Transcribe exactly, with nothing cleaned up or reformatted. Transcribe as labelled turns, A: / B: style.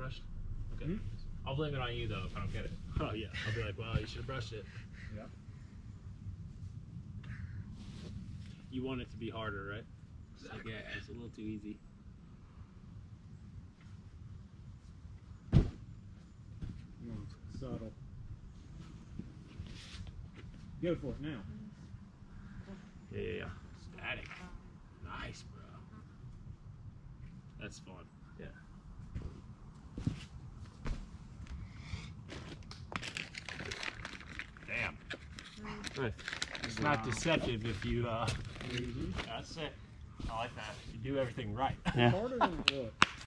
A: brushed? Okay.
B: Hmm?
A: I'll blame it on you though if I don't get it.
B: Oh yeah.
A: I'll be like, well, you should have brushed it.
B: Yeah. You want it to be harder, right?
A: Exactly.
B: Like, yeah, it's a little too easy. No, subtle. Go for it now.
A: Yeah, yeah, yeah.
B: Static. Nice, bro. That's fun.
A: Yeah.
B: Damn.
A: Nice.
B: It's not deceptive if you, uh,
A: Mm-hmm.
B: that's it. I like that. You do everything right.
A: Yeah.
C: Harder than what?